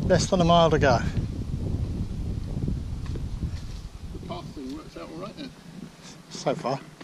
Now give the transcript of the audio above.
Less than a mile to go. The path thing works out all right then. So far.